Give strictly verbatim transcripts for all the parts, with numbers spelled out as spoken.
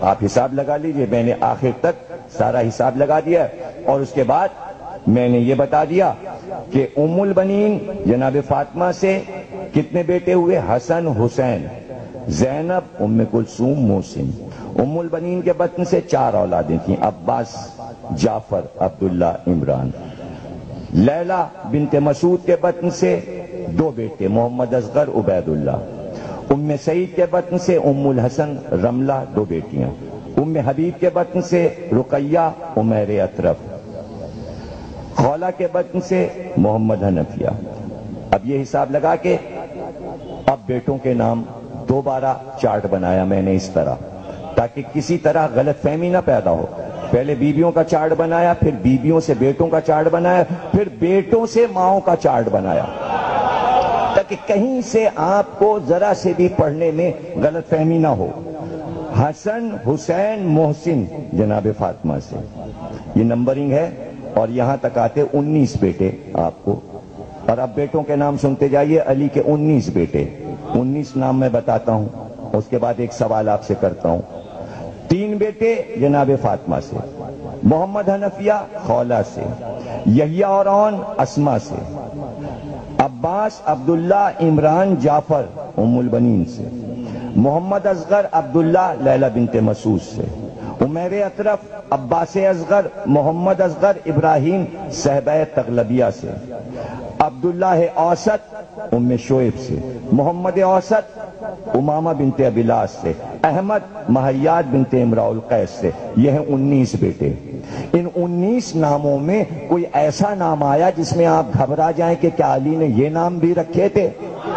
آپ حساب لگا لیجئے، میں نے آخر تک سارا حساب لگا دیا، اور اس کے بعد میں نے یہ بتا دیا کہ ام البنین جناب فاطمہ سے کتنے بیٹے ہوئے؟ حسن، حسین، زینب، ام کلثوم، محسن۔ ام البنین کے بطن سے چار اولادیں تھیں، عباس، جعفر، عبداللہ، عمران۔ لیلہ بنت مسعود کے بطن سے دو بیٹے، محمد اصغر، عبید اللہ۔ ام سعید کے بطن سے ام الحسن، رملہ، دو بیٹیاں۔ ام حبیب کے بطن سے رقیہ، عمیر اطرف۔ خولہ کے بطن سے محمد حنفیہ۔ اب یہ حساب لگا کے اب بیٹوں کے نام دوبارہ چارٹ بنایا میں نے اس طرح، تاکہ کسی طرح غلط فہمی نہ پیدا ہو۔ پہلے بیویوں کا چارٹ بنایا، پھر بیویوں سے بیٹوں کا چارٹ بنایا، پھر بیٹوں سے ماؤں کا چارٹ بنایا، تاکہ کہیں سے آپ کو ذرا سے بھی پڑھنے میں غلط فہمی نہ ہو۔ حسن، حسین، محسن جناب فاطمہ سے، یہ نمبرنگ ہے، اور یہاں تک آتے انیس بیٹے آپ کو۔ اور اب بیٹوں کے نام سنتے جائیے، علی کے انیس بیٹے، انیس نام میں بتاتا ہوں، اس کے بعد ایک سوال آپ سے کرتا ہوں۔ تین بیٹے جناب فاطمہ سے، محمد حنفیہ خولہ سے، یحییٰ اور عون اسما سے، عباس، عبداللہ، عمران، جعفر ام البنین سے، محمد اصغر، عبداللہ، لیلہ بنت مسعود سے، عمیر اطرف، عباس اصغر، محمد اصغر، ابراہیم صحبہ تغلبیہ سے، عبداللہ اوسط ام شعیب سے، محمد اوسط امامہ بنت ابیلاس سے، احمد مہیاد بنت امراء القیس سے۔ یہ ہیں انیس بیٹے۔ ان انیس ناموں میں کوئی ایسا نام آیا جس میں آپ گھبرا جائیں کہ کیا علی نے یہ نام بھی رکھے تھے؟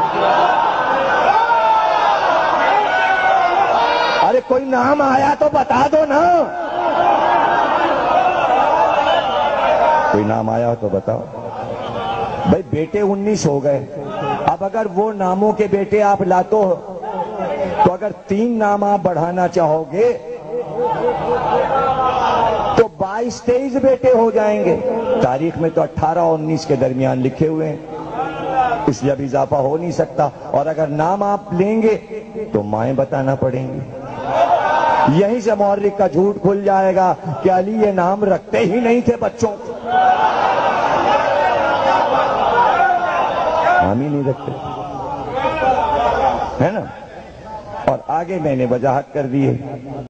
ارے کوئی نام آیا تو بتا دو نا، کوئی نام آیا تو بتاؤ بھائی۔ بیٹے انیس ہو گئے، اب اگر وہ ناموں کے بیٹے آپ لاتو تو اگر تین نام آپ بڑھانا چاہو گے تو بائیس تیئیس بیٹے ہو جائیں گے۔ تاریخ میں تو اٹھارہ اور انیس کے درمیان لکھے ہوئے ہیں، اس لیے اب اضافہ ہو نہیں سکتا۔ اور اگر نام آپ لیں گے تو مائیں بتانا پڑیں گی، یہیں سے مورخ کا جھوٹ کھل جائے گا کہ علی یہ نام رکھتے ہی نہیں تھے بچوں، نام ہی نہیں رکھتے، ہے نا۔ اور آگے میں نے وضاحت کر دی ہے۔